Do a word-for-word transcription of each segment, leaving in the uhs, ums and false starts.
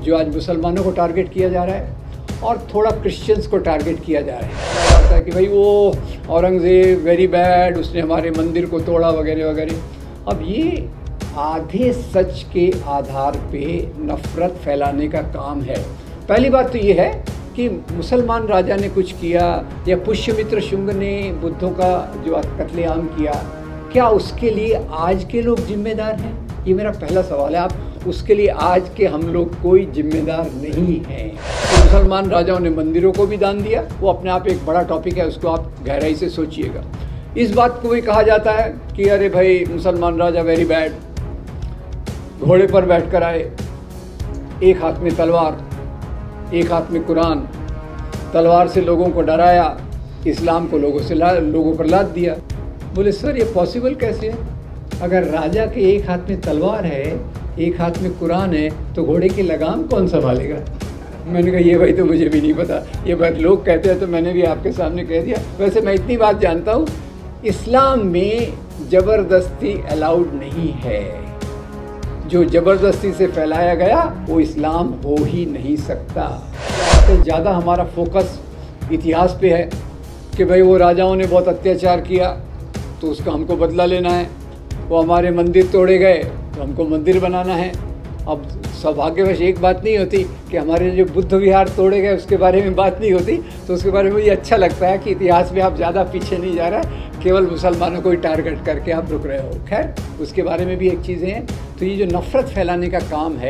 जो आज मुसलमानों को टारगेट किया जा रहा है और थोड़ा क्रिश्चियंस को टारगेट किया जा रहा है। लगता है कि भाई वो औरंगज़ेब वेरी बैड, उसने हमारे मंदिर को तोड़ा वगैरह वगैरह। अब ये आधे सच के आधार पे नफ़रत फैलाने का काम है। पहली बात तो ये है कि मुसलमान राजा ने कुछ किया या पुष्यमित्र शुंग ने बुद्धों का जो कत्लेआम किया, क्या उसके लिए आज के लोग जिम्मेदार हैं? ये मेरा पहला सवाल है। आप उसके लिए आज के हम लोग कोई जिम्मेदार नहीं हैं। तो मुसलमान राजाओं ने मंदिरों को भी दान दिया, वो अपने आप एक बड़ा टॉपिक है, उसको आप गहराई से सोचिएगा। इस बात को भी कहा जाता है कि अरे भाई मुसलमान राजा वेरी बैड, घोड़े पर बैठकर आए, एक हाथ में तलवार एक हाथ में कुरान, तलवार से लोगों को डराया, इस्लाम को लोगों से ला लोगों पर लाद दिया। बोले सर ये पॉसिबल कैसे है? अगर राजा के एक हाथ में तलवार है, एक हाथ में कुरान है, तो घोड़े की लगाम कौन संभालेगा? मैंने कहा ये भाई तो मुझे भी नहीं पता, ये बात लोग कहते हैं तो मैंने भी आपके सामने कह दिया। वैसे मैं इतनी बात जानता हूँ, इस्लाम में ज़बरदस्ती अलाउड नहीं है। जो ज़बरदस्ती से फैलाया गया वो इस्लाम हो ही नहीं सकता। तो ज़्यादा हमारा फोकस इतिहास पे है कि भाई वो राजाओं ने बहुत अत्याचार किया तो उसका हमको बदला लेना है, वो हमारे मंदिर तोड़े गए तो हमको मंदिर बनाना है। अब सौभाग्यवश एक बात नहीं होती कि हमारे जो बुद्ध विहार तोड़े गए उसके बारे में बात नहीं होती, तो उसके बारे में मुझे अच्छा लगता है कि इतिहास में आप ज़्यादा पीछे नहीं जा रहा है, केवल मुसलमानों को ही टारगेट करके आप रुक रहे हो। खैर उसके बारे में भी एक चीज़ें हैं। तो ये जो नफ़रत फैलाने का काम है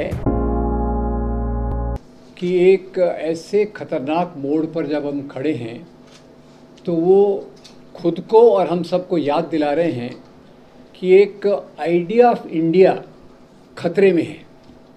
कि एक ऐसे ख़तरनाक मोड़ पर जब हम खड़े हैं तो वो खुद को और हम सबको याद दिला रहे हैं कि एक आइडिया ऑफ इंडिया खतरे में है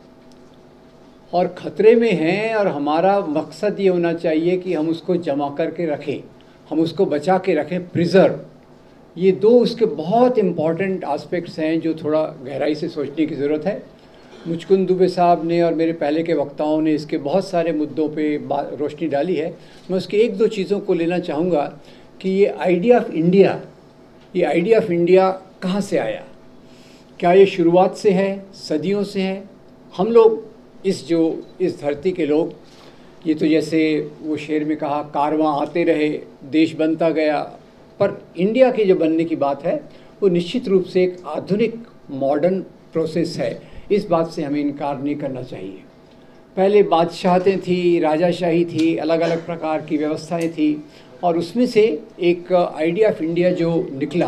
और ख़तरे में है और हमारा मकसद ये होना चाहिए कि हम उसको जमा करके रखें, हम उसको बचा के रखें, प्रिजर्व। ये दो उसके बहुत इम्पॉर्टेंट एस्पेक्ट्स हैं जो थोड़ा गहराई से सोचने की ज़रूरत है। मुचकुंद दुबे साहब ने और मेरे पहले के वक्ताओं ने इसके बहुत सारे मुद्दों पे रोशनी डाली है। मैं उसके एक दो चीज़ों को लेना चाहूँगा कि ये आइडिया ऑफ इंडिया, ये आइडिया ऑफ इंडिया कहाँ से आया? क्या ये शुरुआत से है, सदियों से है? हम लोग इस जो इस धरती के लोग, ये तो जैसे वो शेर में कहा, कारवां आते रहे देश बनता गया, पर इंडिया की जो बनने की बात है वो निश्चित रूप से एक आधुनिक मॉडर्न प्रोसेस है। इस बात से हमें इनकार नहीं करना चाहिए। पहले बादशाहतें थी, राजाशाही थी, अलग अलग प्रकार की व्यवस्थाएं थी और उसमें से एक आइडिया ऑफ इंडिया जो निकला,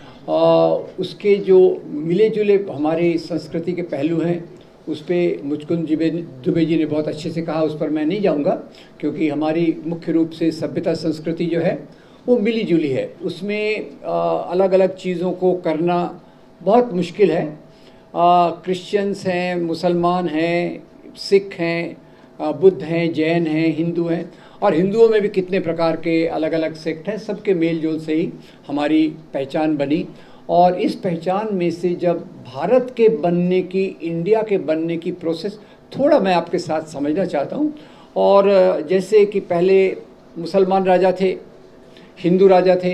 और उसके जो मिले जुले हमारे संस्कृति के पहलू हैं उस पर मुचकुंद दुबे जी ने बहुत अच्छे से कहा, उस पर मैं नहीं जाऊंगा क्योंकि हमारी मुख्य रूप से सभ्यता संस्कृति जो है वो मिली जुली है। उसमें अलग अलग चीज़ों को करना बहुत मुश्किल है। क्रिश्चियंस हैं, मुसलमान हैं, सिख हैं, बुद्ध हैं, जैन हैं, हिंदू हैं, और हिंदुओं में भी कितने प्रकार के अलग अलग सेक्ट हैं। सबके मेल जोल से ही हमारी पहचान बनी और इस पहचान में से जब भारत के बनने की, इंडिया के बनने की प्रोसेस थोड़ा मैं आपके साथ समझना चाहता हूँ। और जैसे कि पहले मुसलमान राजा थे, हिंदू राजा थे,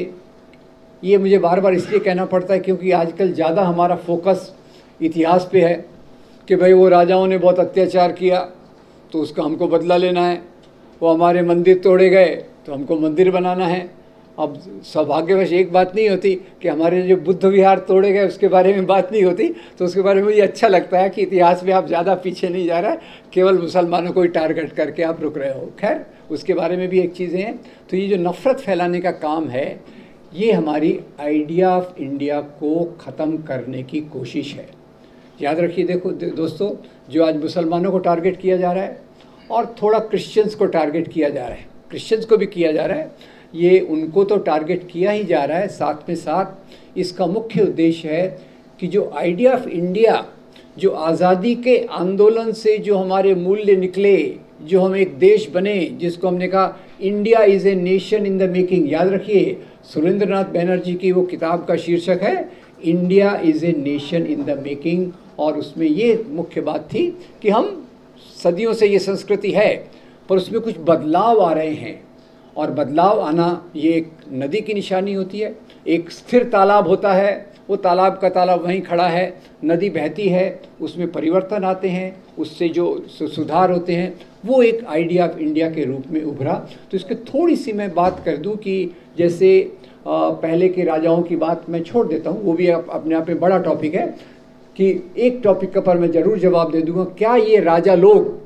ये मुझे बार बार इसलिए कहना पड़ता है क्योंकि आजकल ज़्यादा हमारा फोकस इतिहास पे है कि भाई वो राजाओं ने बहुत अत्याचार किया तो उसका हमको बदला लेना है, वो हमारे मंदिर तोड़े गए तो हमको मंदिर बनाना है। अब सौभाग्यवश एक बात नहीं होती कि हमारे जो बुद्ध विहार तोड़े गए उसके बारे में बात नहीं होती, तो उसके बारे में मुझे अच्छा लगता है कि इतिहास में आप ज़्यादा पीछे नहीं जा रहा है, केवल मुसलमानों को ही टारगेट करके आप रुक रहे हो। खैर उसके बारे में भी एक चीज़ें हैं। तो ये जो नफ़रत फैलाने का काम है ये हमारी आइडिया ऑफ इंडिया को ख़त्म करने की कोशिश है। याद रखिए, देखो दोस्तों, जो आज मुसलमानों को टारगेट किया जा रहा है और थोड़ा क्रिश्चियंस को टारगेट किया जा रहा है, क्रिश्चियंस को भी किया जा रहा है, ये उनको तो टारगेट किया ही जा रहा है, साथ में साथ इसका मुख्य उद्देश्य है कि जो आइडिया ऑफ इंडिया, जो आज़ादी के आंदोलन से जो हमारे मूल्य निकले, जो हम एक देश बने, जिसको हमने कहा India is a nation in the making. याद रखिए, सुरेंद्रनाथ बैनर्जी की वो किताब का शीर्षक है India is a nation in the making, और उसमें ये मुख्य बात थी कि हम सदियों से ये संस्कृति है पर उसमें कुछ बदलाव आ रहे हैं, और बदलाव आना ये एक नदी की निशानी होती है। एक स्थिर तालाब होता है वो तालाब का तालाब वहीं खड़ा है, नदी बहती है, उसमें परिवर्तन आते हैं, उससे जो सुधार होते हैं, वो एक आइडिया ऑफ इंडिया के रूप में उभरा। तो इसके थोड़ी सी मैं बात कर दूं कि जैसे पहले के राजाओं की बात मैं छोड़ देता हूं, वो भी अपने आप में बड़ा टॉपिक है, कि एक टॉपिक का पर मैं ज़रूर जवाब दे दूंगा, क्या ये राजा लोग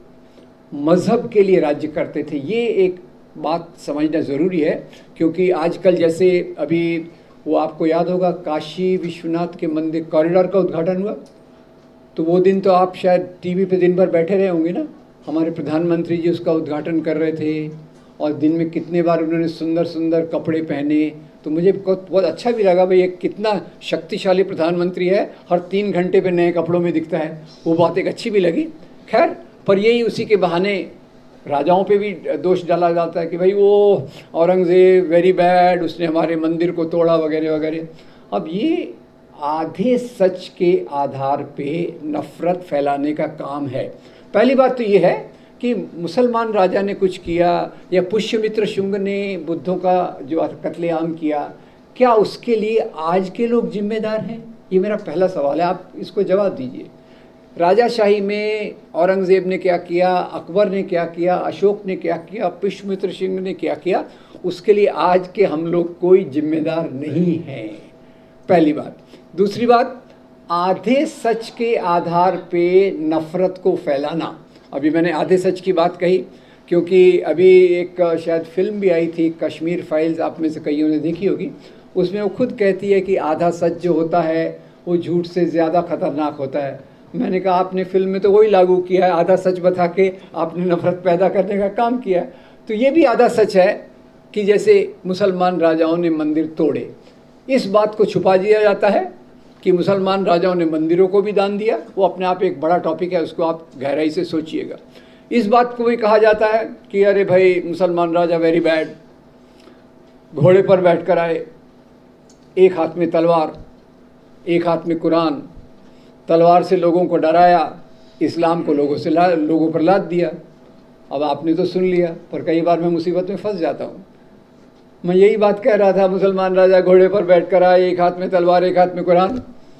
मज़हब के लिए राज्य करते थे? ये एक बात समझना ज़रूरी है, क्योंकि आजकल जैसे अभी वो आपको याद होगा काशी विश्वनाथ के मंदिर कॉरिडोर का उद्घाटन हुआ, तो वो दिन तो आप शायद टीवी पे दिन भर बैठे रहे होंगे ना। हमारे प्रधानमंत्री जी उसका उद्घाटन कर रहे थे और दिन में कितने बार उन्होंने सुंदर सुंदर कपड़े पहने, तो मुझे बहुत बहुत अच्छा भी लगा भाई, एक कितना शक्तिशाली प्रधानमंत्री है, हर तीन घंटे पे नए कपड़ों में दिखता है, वो बात एक अच्छी भी लगी। खैर, पर यही उसी के बहाने राजाओं पे भी दोष डाला जाता है कि भाई वो औरंगज़ेब वेरी बैड, उसने हमारे मंदिर को तोड़ा वगैरह वगैरह। अब ये आधे सच के आधार पे नफ़रत फैलाने का काम है। पहली बात तो ये है कि मुसलमान राजा ने कुछ किया या पुष्यमित्र शुंग ने बुद्धों का जो कत्लेआम किया, क्या उसके लिए आज के लोग जिम्मेदार हैं? ये मेरा पहला सवाल है, आप इसको जवाब दीजिए। राजाशाही में औरंगज़ेब ने क्या किया, अकबर ने क्या किया, अशोक ने क्या किया, पुष्यमित्र शुंग ने क्या किया, उसके लिए आज के हम लोग कोई जिम्मेदार नहीं हैं, पहली बात। दूसरी बात, आधे सच के आधार पे नफ़रत को फैलाना। अभी मैंने आधे सच की बात कही क्योंकि अभी एक शायद फिल्म भी आई थी कश्मीर फाइल्स, आप में से कईयों ने देखी होगी। उसमें वो खुद कहती है कि आधा सच जो होता है वो झूठ से ज़्यादा खतरनाक होता है। मैंने कहा आपने फिल्म में तो वही लागू किया है, आधा सच बता के आपने नफ़रत पैदा करने का काम किया। तो ये भी आधा सच है कि जैसे मुसलमान राजाओं ने मंदिर तोड़े, इस बात को छुपा दिया जाता है कि मुसलमान राजाओं ने मंदिरों को भी दान दिया। वो अपने आप एक बड़ा टॉपिक है, उसको आप गहराई से सोचिएगा। इस बात को भी कहा जाता है कि अरे भाई मुसलमान राजा वेरी बैड, घोड़े पर बैठकर आए, एक हाथ में तलवार, एक हाथ में कुरान, तलवार से लोगों को डराया, इस्लाम को लोगों से ला लोगों पर लाद दिया। अब आपने तो सुन लिया, पर कई बार मैं मुसीबत में फंस जाता हूँ। मैं यही बात कह रहा था, मुसलमान राजा घोड़े पर बैठ कर आए, एक हाथ में तलवार एक हाथ में कुरान।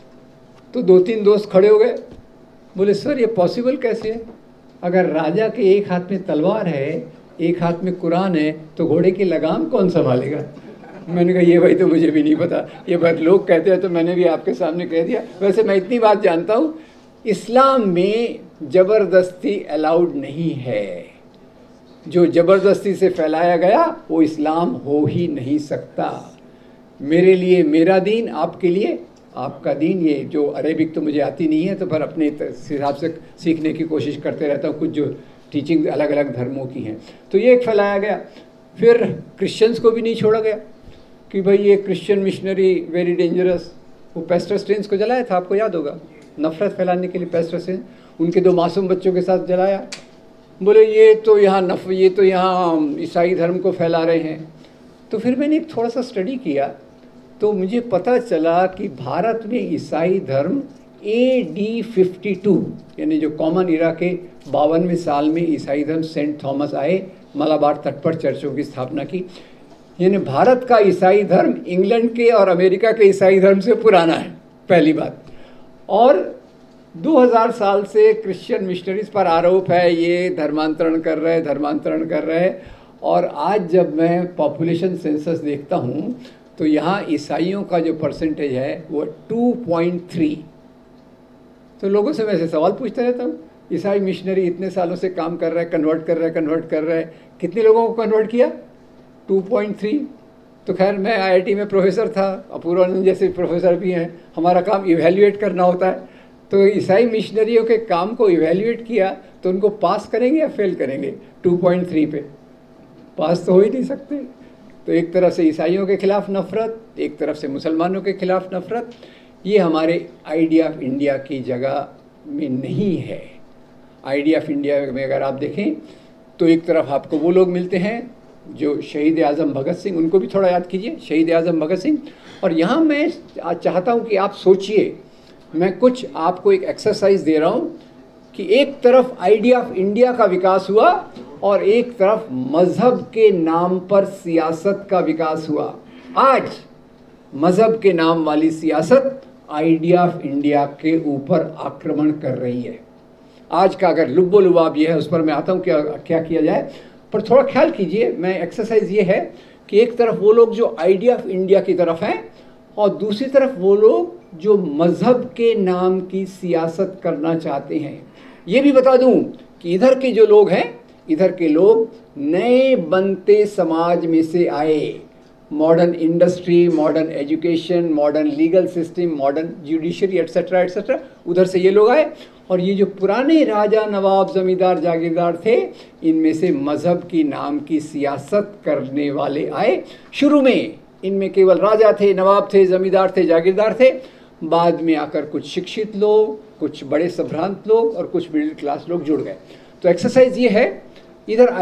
तो दो तीन दोस्त खड़े हो गए, बोले सर ये पॉसिबल कैसे है? अगर राजा के एक हाथ में तलवार है, एक हाथ में कुरान है, तो घोड़े की लगाम कौन संभालेगा? मैंने कहा ये भाई तो मुझे भी नहीं पता, ये बात लोग कहते हैं तो मैंने भी आपके सामने कह दिया। वैसे मैं इतनी बात जानता हूँ, इस्लाम में ज़बरदस्ती अलाउड नहीं है। जो ज़बरदस्ती से फैलाया गया वो इस्लाम हो ही नहीं सकता। मेरे लिए मेरा दीन, आपके लिए आपका दीन। ये जो अरेबिक तो मुझे आती नहीं है, तो पर अपने हिसाब से सीखने की कोशिश करते रहता हूँ, कुछ जो टीचिंग अलग अलग धर्मों की हैं। तो ये एक फैलाया गया। फिर क्रिश्चियंस को भी नहीं छोड़ा गया कि भाई ये क्रिश्चियन मिशनरी वेरी डेंजरस। वो पेस्टर स्टेन्स को जलाया था, आपको याद होगा, नफ़रत फैलाने के लिए पेस्टर स्टेन्स, उनके दो मासूम बच्चों के साथ जलाया। बोले ये तो यहाँ नफ ये तो यहाँ ईसाई धर्म को फैला रहे हैं। तो फिर मैंने एक थोड़ा सा स्टडी किया, तो मुझे पता चला कि भारत में ईसाई धर्म ए डी फिफ्टी टू यानी जो कॉमन इरा के बावनवें साल में ईसाई धर्म सेंट थॉमस आए, मलाबार तट पर चर्चों की स्थापना की। यानी भारत का ईसाई धर्म इंग्लैंड के और अमेरिका के ईसाई धर्म से पुराना है, पहली बात। और दो हज़ार साल से क्रिश्चियन मिशनरीज पर आरोप है ये धर्मांतरण कर रहे धर्मांतरण कर रहे और आज जब मैं पॉपुलेशन सेंसस देखता हूँ तो यहाँ ईसाइयों का जो परसेंटेज है वो टू पॉइंट थ्री। तो लोगों से मैं ऐसे सवाल पूछता रहता हूँ, ईसाई मिशनरी इतने सालों से काम कर रहे हैं, कन्वर्ट कर रहे हैं कन्वर्ट कर रहे हैं, कितने लोगों को कन्वर्ट किया? Two point three. तो खैर मैं आई आई टी में प्रोफेसर था, अपूर्वानंद जैसे प्रोफेसर भी हैं, हमारा काम इवेल्युएट करना होता है। तो ईसाई मिशनरियों के काम को इवेल्युएट किया तो उनको पास करेंगे या फेल करेंगे? टू पॉइंट थ्री पे पास तो हो ही नहीं सकते। तो एक तरफ से ईसाइयों के खिलाफ नफ़रत, एक तरफ से मुसलमानों के खिलाफ नफ़रत, ये हमारे आइडिया ऑफ इंडिया की जगह में नहीं है। आइडिया ऑफ इंडिया में अगर आप देखें तो एक तरफ आपको वो लोग मिलते हैं जो शहीद आज़म भगत सिंह, उनको भी थोड़ा याद कीजिए, शहीद आज़म भगत सिंह। और यहाँ मैं चाहता हूँ कि आप सोचिए, मैं कुछ आपको एक एक्सरसाइज दे रहा हूँ कि एक तरफ आइडिया ऑफ इंडिया का विकास हुआ और एक तरफ मज़हब के नाम पर सियासत का विकास हुआ। आज मज़हब के नाम वाली सियासत आइडिया ऑफ इंडिया के ऊपर आक्रमण कर रही है। आज का अगर लुब्बो लुबाब ये है, उस पर मैं आता हूँ क्या क्या किया जाए, पर थोड़ा ख्याल कीजिए। मैं एक्सरसाइज ये है कि एक तरफ वो लोग जो आइडिया ऑफ इंडिया की तरफ हैं और दूसरी तरफ वो लोग जो मज़हब के नाम की सियासत करना चाहते हैं। ये भी बता दूं कि इधर के जो लोग हैं, इधर के लोग नए बनते समाज में से आए। Modern industry, modern education, modern legal system, modern judiciary etcetera etcetera, उधर से ये लोग आए। और ये जो पुराने राजा नवाब जमींदार जागीरदार थे, इनमें से मज़हब की नाम की सियासत करने वाले आए। शुरू में इनमें केवल राजा थे, नवाब थे, जमींदार थे, जागीरदार थे। बाद में आकर कुछ शिक्षित लोग, कुछ बड़े संभ्रांत लोग और कुछ मिडिल क्लास लोग जुड़ गए। तो एक्सरसाइज ये है, इधर